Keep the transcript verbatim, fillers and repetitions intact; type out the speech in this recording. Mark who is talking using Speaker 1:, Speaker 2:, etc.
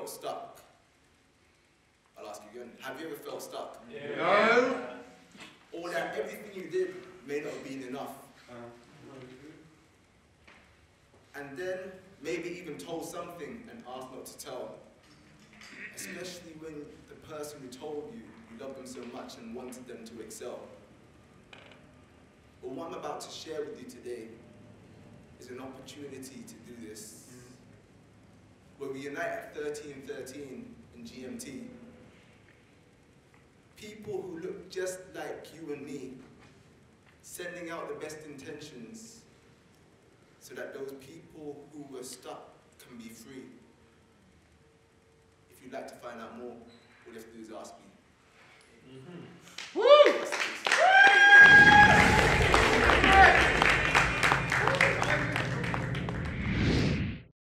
Speaker 1: felt stuck? I'll ask you again. Have you ever felt stuck?
Speaker 2: Yeah.
Speaker 3: No.
Speaker 1: Or that everything you did may not have been enough? And then maybe even told something and asked not to tell. Especially when the person who told you you loved them so much and wanted them to excel. But what I'm about to share with you today is an opportunity to do this. Where we unite at thirteen thirteen in G M T. People who look just like you and me, sending out the best intentions so that those people who were stuck can be free. If you'd like to find out more, all you have to do is ask me.
Speaker 2: Mm-hmm.